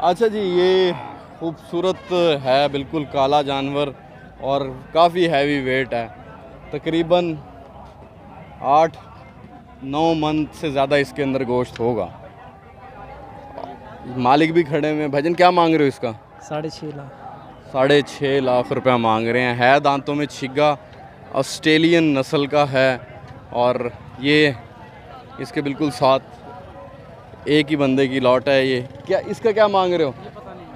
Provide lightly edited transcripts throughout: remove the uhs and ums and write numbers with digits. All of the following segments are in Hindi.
अच्छा जी, ये खूबसूरत है, बिल्कुल काला जानवर और काफ़ी हैवी वेट है। तकरीबन 8-9 मन से ज़्यादा इसके अंदर गोश्त होगा। मालिक भी खड़े हुए हैं। भाईजान क्या मांग रहे हो इसका? 6.5 लाख। 6.5 लाख रुपया मांग रहे हैं। है दांतों में छिगा, ऑस्ट्रेलियन नस्ल का है और ये इसके बिल्कुल साथ एक ही बंदे की लॉट है। ये क्या, इसका क्या मांग रहे हो?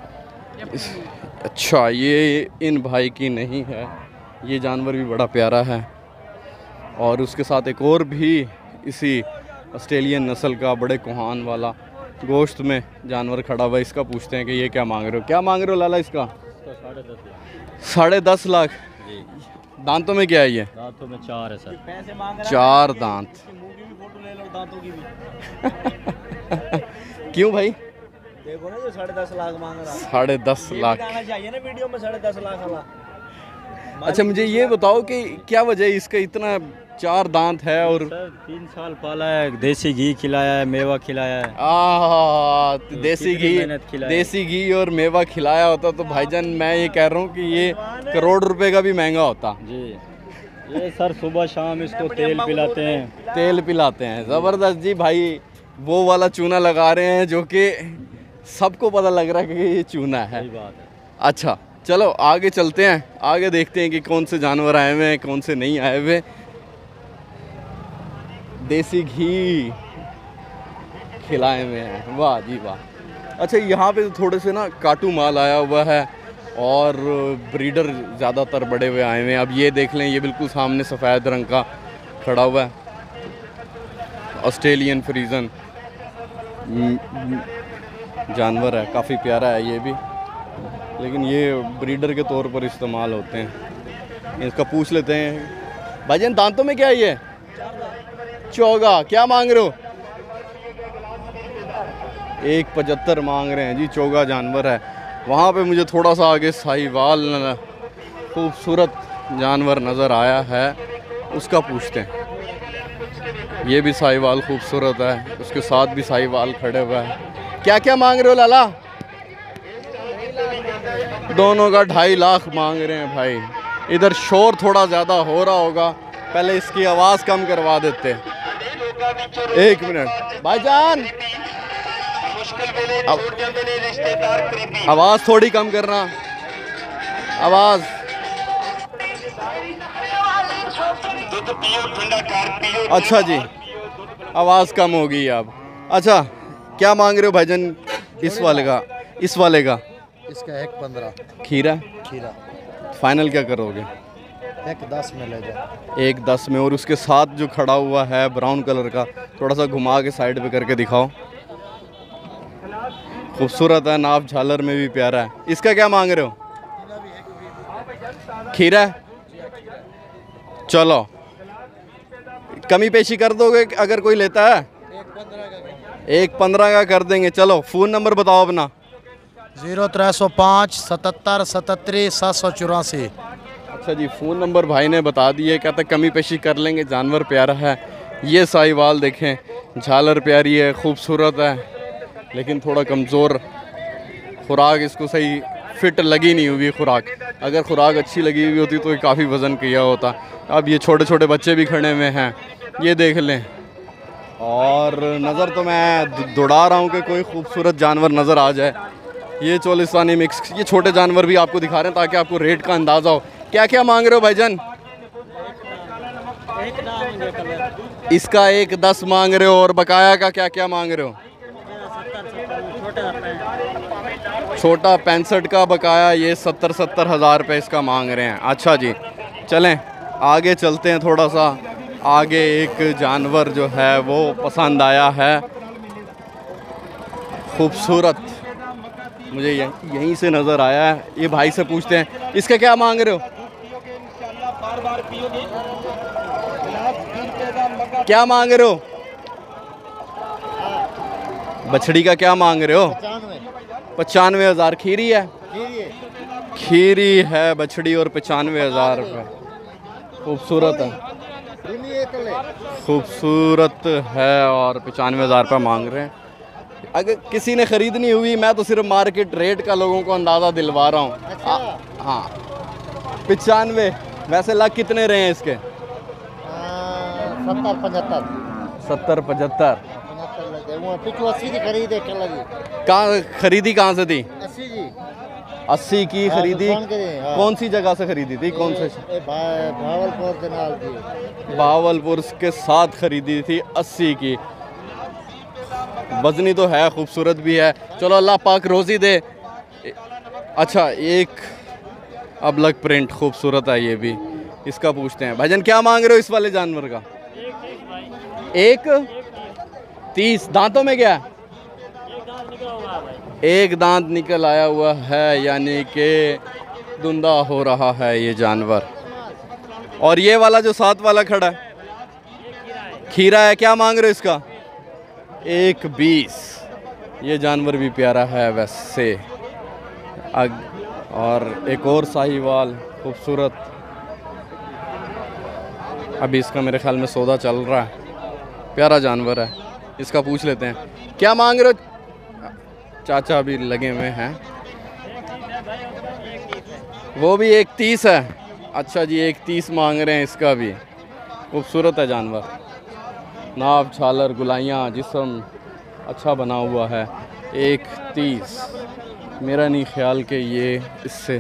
अच्छा, ये इन भाई की नहीं है। ये जानवर भी बड़ा प्यारा है और उसके साथ एक और भी इसी ऑस्ट्रेलियन नस्ल का बड़े कोहान वाला गोश्त में जानवर खड़ा हुआ है। इसका पूछते हैं कि ये क्या मांग रहे हो? क्या मांग रहे हो लाला इसका? 10.5 लाख जी। दांतों में क्या है ये? दांतों में 4 है सर। पैसे मांग 4 दांत। फोटो ले लो दांतों की भी। क्यों भाई? देखो ना, जो 10.5 लाख मांग रहा है। 10.5 लाख चाहिए ना वीडियो में 10.5 लाख वाला। अच्छा, मुझे ये बताओ कि क्या वजह है इसका इतना 4 दांत है? और सर 3 साल पाला है, देसी घी खिलाया है, मेवा खिलाया है। देसी कितनी घी, मेहनत खिलाया है। देसी घी और मेवा खिलाया होता तो भाईजान मैं ये कह रहा हूँ कि ये करोड़ रुपए का भी महंगा होता जी। ये सर सुबह शाम इसको तेल पिलाते हैं। तेल पिलाते हैं। ज़बरदस्त जी भाई, वो वाला चूना लगा रहे हैं जो कि सबको पता लग रहा है कि ये चूना है। सही बात है। अच्छा चलो आगे चलते हैं, आगे देखते हैं कि कौन से जानवर आए हुए हैं, कौन से नहीं आए हुए। देसी घी खिलाए हुए हैं, वाह जी वाह। अच्छा, यहाँ पे थोड़े से ना काटू माल आया हुआ है और ब्रीडर ज़्यादातर बड़े हुए आए हुए हैं। अब ये देख लें, ये बिल्कुल सामने सफ़ेद रंग का खड़ा हुआ है, ऑस्ट्रेलियन फ्रीजन जानवर है, काफ़ी प्यारा है ये भी, लेकिन ये ब्रीडर के तौर पर इस्तेमाल होते हैं। इसका पूछ लेते हैं। भाईजान दांतों में क्या है ये? चौगा। क्या मांग रहे हो? 1.75 मांग रहे हैं जी। चौगा जानवर है। वहाँ पे मुझे थोड़ा सा आगे साहिवाल खूबसूरत जानवर नज़र आया है, उसका पूछते हैं। ये भी साहिवाल खूबसूरत है, उसके साथ भी साहिवाल खड़े हुए हैं। क्या क्या मांग रहे हो लाला? दोनों का 2.5 लाख मांग रहे हैं भाई। इधर शोर थोड़ा ज़्यादा हो रहा होगा, पहले इसकी आवाज़ कम करवा देते। 1 मिनट भाईजान, आवाज़ थोड़ी कम करना, आवाज़। अच्छा जी, आवाज़ कम होगी अब। अच्छा, क्या मांग रहे हो भाईजान इस वाले का? इस वाले का इसका 1.15 खीरा। खीरा फाइनल क्या करोगे? 1.10 में ले जाओ। 1.10 में। और उसके साथ जो खड़ा हुआ है ब्राउन कलर का, थोड़ा सा घुमा के साइड पे करके दिखाओ। खूबसूरत है, नाप झालर में भी प्यारा है। इसका क्या मांग रहे हो? खीरा। चलो कमी पेशी कर दोगे अगर कोई लेता है? 1.15 का कर देंगे। चलो फ़ोन नंबर बताओ अपना। 0305 77 77 784। अच्छा जी, फ़ोन नंबर भाई ने बता दिए, कहते कमी पेशी कर लेंगे। जानवर प्यारा है। ये साहिवाल देखें, झालर प्यारी है, खूबसूरत है, लेकिन थोड़ा कमज़ोर। खुराक इसको सही फिट लगी नहीं हुई खुराक। अगर खुराक अच्छी लगी हुई होती तो ये काफ़ी वज़न किया होता। अब ये छोटे छोटे बच्चे भी खड़े हुए हैं, ये देख लें। और नज़र तो मैं दौड़ा रहा हूँ कि कोई खूबसूरत जानवर नज़र आ जाए। ये चोलिस्तानी मिक्स, ये छोटे जानवर भी आपको दिखा रहे हैं ताकि आपको रेट का अंदाज़ा हो। क्या क्या मांग रहे हो भाईजान? इसका 1.10 मांग रहे हो और बकाया का क्या क्या मांग रहे हो? छोटा 65 का बकाया, ये 70 हज़ार रुपये इसका मांग रहे हैं। अच्छा जी, चलें आगे चलते हैं। थोड़ा सा आगे एक जानवर जो है वो पसंद आया है, खूबसूरत, मुझे यहीं से नज़र आया है। ये भाई से पूछते हैं, इसका क्या मांग रहे हो? क्या मांग रहे हो? बछड़ी का क्या मांग रहे हो? 95 हज़ार। खीरी है? खीरी है बछड़ी और 95 हज़ार रुपये। खूबसूरत है, खूबसूरत है और 95 हज़ार रुपये मांग रहे हैं। अगर किसी ने ख़रीदनी हुई, मैं तो सिर्फ मार्केट रेट का लोगों को अंदाज़ा दिलवा रहा हूँ। हाँ 95। वैसे लाख कितने रहे हैं इसके? 70 75। कहाँ खरीदी, कहाँ से थी? 80 की खरीदी। कौन सी जगह से खरीदी थी? कौन से? भावलपुर के साथ खरीदी थी 80 की। वजनी तो है, खूबसूरत भी है। चलो अल्लाह पाक रोज़ी दे। अच्छा एक अबलग प्रिंट खूबसूरत है ये भी, इसका पूछते हैं। भाईजान क्या मांग रहे हो इस वाले जानवर का? 1.30। दांतों में क्या है? एक दांत निकल आया हुआ है, यानी कि धुंधा हो रहा है ये जानवर। और ये वाला जो साथ वाला खड़ा है खीरा है, क्या मांग रहे हो इसका? 1.20। ये जानवर भी प्यारा है वैसे। और एक और साहिवाल खूबसूरत, अभी इसका मेरे ख्याल में सौदा चल रहा है। प्यारा जानवर है, इसका पूछ लेते हैं। क्या मांग रहे हो? चाचा भी लगे हुए हैं। वो भी 1.30 है। अच्छा जी 1.30 मांग रहे हैं इसका भी। खूबसूरत है जानवर, नाभ छालर गुलाइयाँ जिस्म अच्छा बना हुआ है। 1.30। मेरा नहीं ख्याल कि ये इससे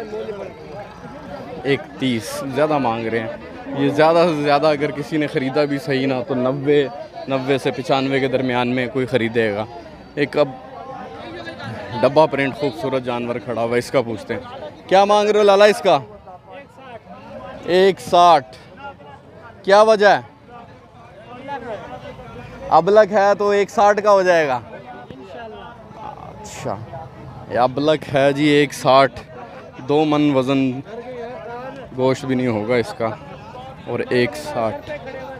1.30 ज़्यादा मांग रहे हैं। ये ज़्यादा से ज़्यादा अगर किसी ने ख़रीदा भी सही ना तो 90 से 95 के दरमियान में कोई ख़रीदेगा। एक अब डब्बा प्रिंट खूबसूरत जानवर खड़ा हुआ है, इसका पूछते हैं। क्या मांग रहे हो लाला इसका? 1.60। क्या वजह है? अबलक है तो 1.60 का हो जाएगा। अच्छा ये अबलक है जी 1.60। 2 मन वज़न गोश्त भी नहीं होगा इसका। और 1.60।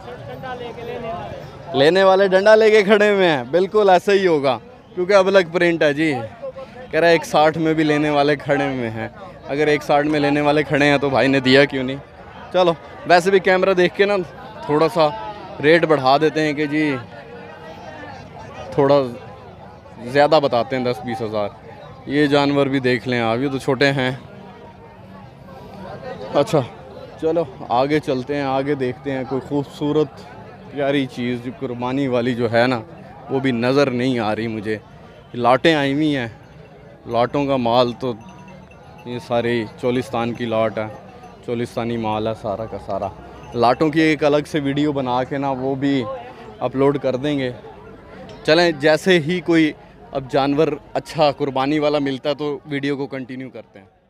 लेने वाले डंडा लेके खड़े हुए हैं। बिल्कुल ऐसा ही होगा क्योंकि अबलक प्रिंट है जी। कह रहा है 1.60 में भी लेने वाले खड़े हुए हैं। अगर 1.60 में लेने वाले खड़े हैं तो भाई ने दिया क्यों नहीं। चलो वैसे भी कैमरा देख के ना थोड़ा सा रेट बढ़ा देते हैं कि जी थोड़ा ज़्यादा बताते हैं 10-20 हज़ार। ये जानवर भी देख लें आप, ये तो छोटे हैं। अच्छा चलो आगे चलते हैं, आगे देखते हैं कोई खूबसूरत प्यारी चीज़ जो कुर्बानी वाली जो है ना वो भी नज़र नहीं आ रही मुझे। लाटें आई हुई हैं, लाटों का माल तो ये सारी चोलिस्तान की लाट है, चोलिस्तानी माल है सारा का सारा। लाटों की एक अलग से वीडियो बना के ना वो भी अपलोड कर देंगे। चलें जैसे ही कोई अब जानवर अच्छा कुर्बानी वाला मिलता है तो वीडियो को कंटिन्यू करते हैं।